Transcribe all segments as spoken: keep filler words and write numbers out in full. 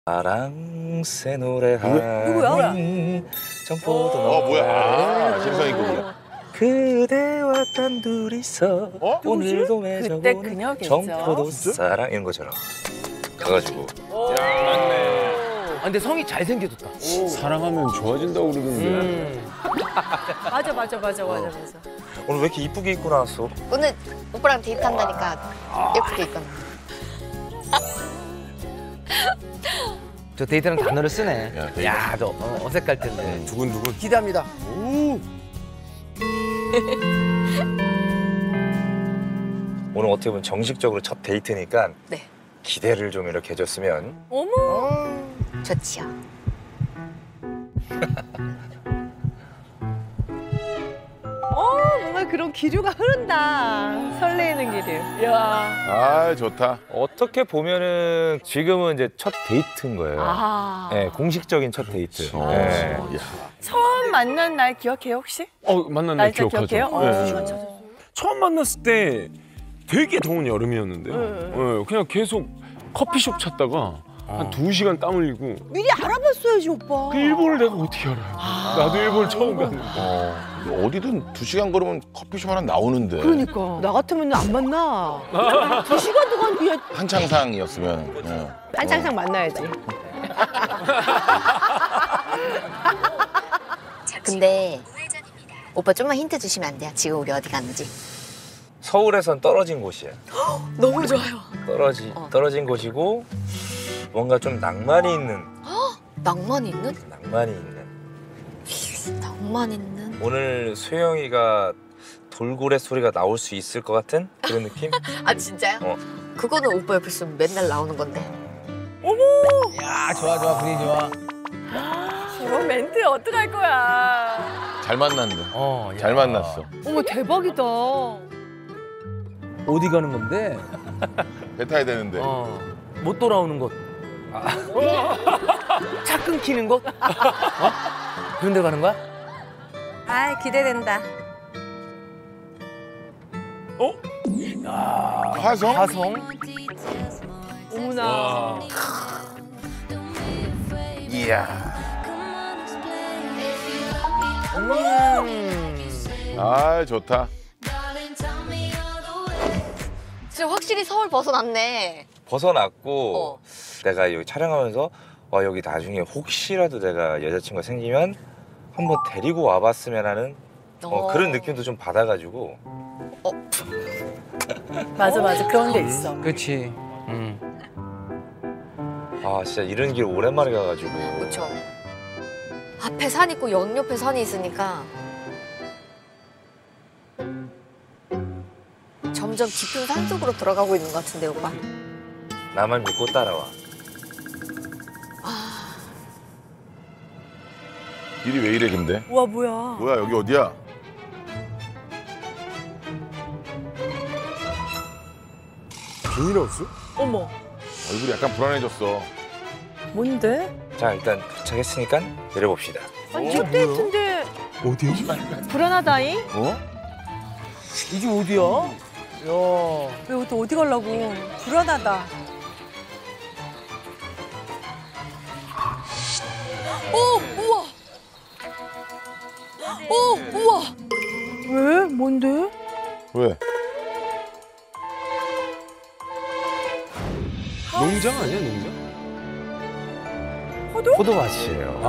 사랑새 노래하는 정포도 어 뭐야? 아, 신성이 곡이야. 그대와 단둘이서 어? 오늘도 그때 맺어보는 그녀겠죠. 정포도 사랑 이런 것처럼 가가지고 아, 근데 성이 잘생겨졌다. 사랑하면 좋아진다고 그러던데. 음. 맞아 맞아 맞아 맞아 맞아. 오늘 왜 이렇게 이쁘게 입고 나왔어? 오늘 오빠랑 데이트한다니까 예쁘게 입거나. 저 데이트는 단어를 쓰네. 야, 데이트. 야, 저 어, 어색할 텐데. 두근두근. 기대합니다. 오늘 어떻게 보면 정식적으로 첫 데이트니까 네. 기대를 좀 이렇게 해줬으면. 어머. 좋지요. 어 뭔가 그런 기류가 흐른다. 설레이는 기류. 야. 아 좋다. 어떻게 보면은 지금은 이제 첫 데이트인 거예요. 아. 네, 공식적인 첫 데이트. 어, 네. 야. 처음 만난 날 기억해요 혹시? 어 만난 날 날짜 기억하죠. 기억해요? 네. 어, 시간 찾았어요. 처음 만났을 때 되게 더운 여름이었는데요. 네, 그냥 계속 커피숍 찾다가 한 두 시간 땀 흘리고 미리 알아봤어야지 오빠. 그 일본을 내가 어떻게 알아요? 나도 일본 처음 갔는데. 어, 어디든 두 시간 걸으면 커피숍 하나 나오는데. 그러니까 나 같으면 안 만나. 두 시간 동안 그냥 한창상이었으면. 예. 한창상 만나야지. 근데 오빠 좀만 힌트 주시면 안 돼요? 지금 우리 어디 갔는지. 서울에선 떨어진 곳이에요. 너무 좋아요. 떨어지, 어. 떨어진 곳이고 뭔가 좀 낭만이 있는, 낭만 있는? 낭만이 있는. 낭만 있는? 오늘 소영이가 돌고래 소리가 나올 수 있을 것 같은 그런 느낌? 아 진짜요? 어. 그거는 오빠 옆에 있으면 맨날 나오는 건데. 야, 좋아, 좋아, 분위기 좋아. 저런 멘트 어떡할 거야. 잘 만났네. 어, 야. 잘 만났어. 어머 대박이다. 어디 가는 건데? 배 타야 되는데. 어, 못 돌아오는 곳. 아. 차 끊기는 곳? 어? 그런 데 가는 거야? 아 기대된다. 어? 화성? 화성? 어머나. 이야. 음. 아 좋다. 진짜 확실히 서울 벗어났네. 벗어났고 어. 내가 여기 촬영하면서 와 여기 나중에 혹시라도 내가 여자친구가 생기면 한번 데리고 와봤으면 하는 어, 어. 그런 느낌도 좀 받아가지고 맞아 맞아 그런 데 있어. 그렇지. 음. 아 진짜 이런 길 오랜만에 가가지고 그렇죠. 앞에 산 있고 옆옆에 산이 있으니까 점점 깊은 산 속으로 들어가고 있는 것 같은데 오빠. 나만 믿고 따라와. 길이 왜 이래 근데? 우와 뭐야. 뭐야 여기 어디야? 비닐하우스? 어머. 얼굴이 약간 불안해졌어. 뭔데? 자 일단 도착했으니까 내려봅시다. 아니 첫 데이트인데 어디야? 불안하다잉? 어? 이 집 어디야? 야. 왜 또 어디 가려고? 불안하다. 오 우와. 오 우와. 왜? 뭔데? 왜? 농장 아니야 농장? 포도밭이에요.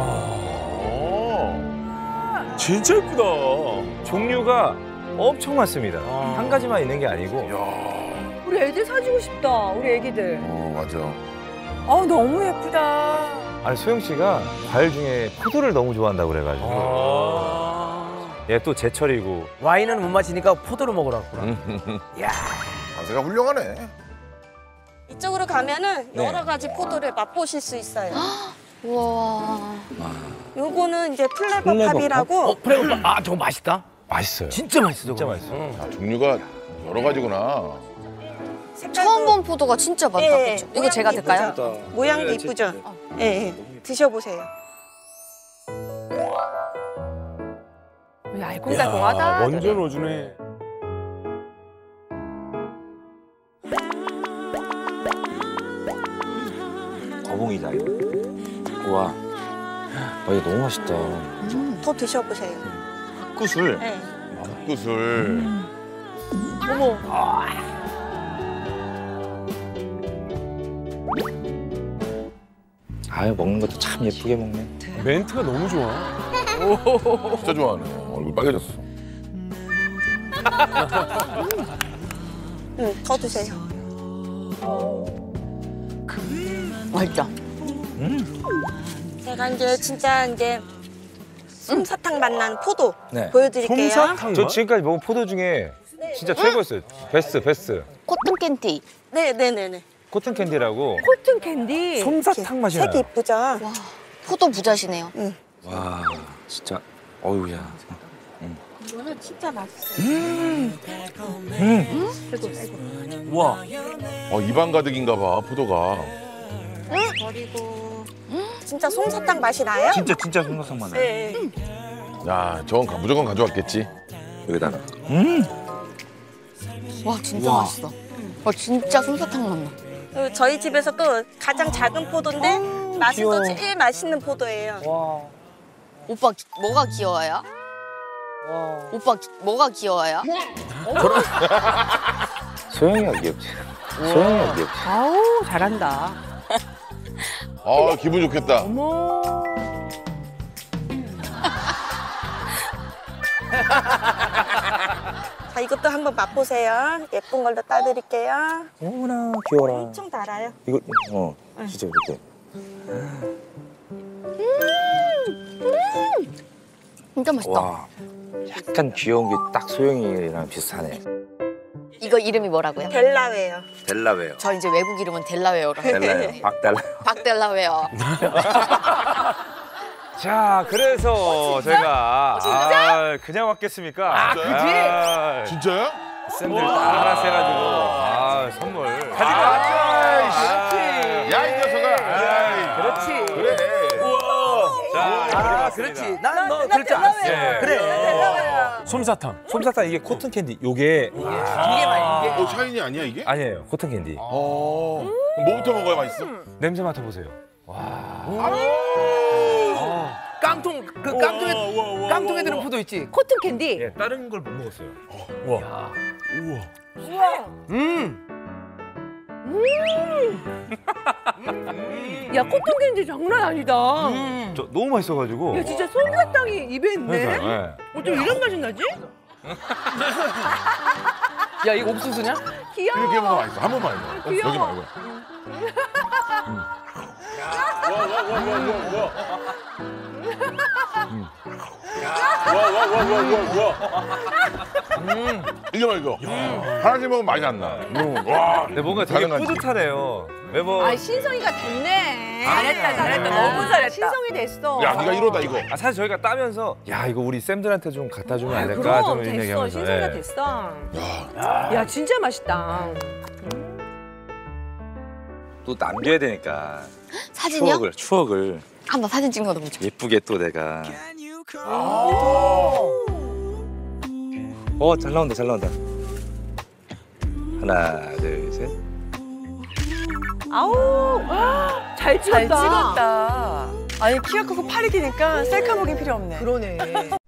어. 진짜 예쁘다. 종류가 엄청 많습니다. 아. 한 가지만 있는 게 아니고 야. 우리 애들 사주고 싶다. 우리 애기들. 어 맞아. 아 너무 예쁘다. 아니 소영 씨가 과일 중에 포도를 너무 좋아한다고 그래가지고 아. 얘 또 제철이고 와인은 못 마시니까 포도를 먹으라 그랬구나. 야. 자세가 훌륭하네. 이쪽으로 가면은 네. 여러 가지 포도를 맛보실 수 있어요. 우와. 요거는 이제 플레버팝이라고. 어, 프레오빠. 아, 저거 맛있다. 맛있어요. 진짜 맛있어. 진짜 저거. 맛있어요. 응. 아, 종류가 여러 가지구나. 색깔도- 처음 본 포도가 진짜 많다. 예, 그쵸? 이거 제가 모양도 될까요? 이쁘죠? 모양도 이쁘죠? 예, 예. 드셔보세요. 알콩달콩하다. 야, 완전 어주네. 가공이다 이거. 우와. 아, 이거 너무 맛있다. 더 드셔보세요. 구슬. 네. 구슬. 어머. 아유 먹는 것도 참 예쁘게 먹네. 멘트가 너무 좋아. 진짜 좋아하네. 얼굴 빨개졌어. 응, 더 드세요. 맛있다. 제가 이제 진짜 이제 솜사탕 맛 나는 포도 네. 보여드릴게요. 솜사탕 저 맛? 지금까지 먹은 포도 중에 진짜 최고였어요. 베스트 베스트. 코튼 캔디. 네, 네, 네, 네. 코튼 캔디라고. 코튼 캔디. 솜사탕 맛이 색이 나요. 이쁘죠? 와, 포도 부자시네요. 와 진짜 어우야. 이거는 진짜 맛있어요. 와. 어, 입안 가득인가 봐, 포도가. 그리고 진짜 솜사탕 맛이 나요? 진짜 진짜 솜사탕 맛 나요. 네. 야, 저건 가- 무조건 가져왔겠지. 여기다가. 와, 진짜 맛있어. 와, 진짜 솜사탕 맛 나. 그리고 저희 집에서 또 가장 작은 포도인데 맛은 또 제일 맛있는 포도예요. 와. 오빠, 기- 뭐가 귀여워요? 오빠, 기- 뭐가 귀여워요? 소영이가 귀엽지. 소영이가 귀엽지. 아우 잘한다. 아, 기분 좋겠다. 어머. 자, 이것도 한번 맛보세요. 예쁜 걸로 따드릴게요. 어머나 귀여워라. 엄청 달아요. 이거 어 진짜 이렇게. 진짜 맛있다. 와. 약간 귀여운 게 딱 소영이랑 비슷하네. 이거 이름이 뭐라고요? 델라웨요. 델라웨어. 저 이제 외국 이름은 델라웨어로. 델라웨어. 박달라. 박델라웨어. 자, 그래서 제가 아, 그냥 왔겠습니까? 아, 그지? 아, 진짜야? 쌤들 따라서 해가지고 아, 선물 가지고 왔죠. 야, 이 녀석아. 그렇지. 그래. 자, 아, 그렇지. 난 너 그럴 줄 알았어. 네. 그래. 솜사탕. 솜사탕 이게 코튼 캔디. 요게 이게 말 이게. 어, 샤이니 아니야, 이게? 아니에요. 코튼 캔디. 어. 그럼 뭐부터 먹어야 맛있어? 냄새 맡아 보세요. 깡통 그 깡통에 깡통에 드는 포도 있지. 코튼 캔디. 예, 다른 걸 못 먹었어요. 우와. 음. 야 코튼 캔디 장난 아니다. 음. 저 너무 맛있어가지고. 야 진짜 솜사탕이 입에 있네. 그러니까, 예. 어쩜 이런 맛이 나지? 야, 이거 옥수수냐? 귀여워. 이렇게 먹으면 맛있어. 한 번만 해봐. 어, 여기 말고. 이게 말고. 하나씩 먹으면 맛이 안 나. 와. 근데 뭔가 되게 가능하지. 뿌듯하네요. 매번. 아 신성이가 됐네. 잘했다, 잘했다. 너무 잘했다. 신성이 됐어. 야, 네가 이러다 이거. 아, 사실 저희가 따면서 야 이거 우리 쌤들한테 좀 갖다 주면 안 될까 그럼 좀 이런 됐어. 얘기하면서. 신성이가 예. 됐어. 야, 야 진짜 맛있다. 또 남겨야 되니까 사진이요? 추억을 추억을 한번 사진 찍는 거 너무 좋아. 예쁘게 또 내가. 어 잘 나온다 잘 나온다. 하나 둘 셋. 아우 잘 찍었다. 잘 찍었다. 아니 키가 크고 팔이 기니까 셀카 보기 필요 없네. 그러네.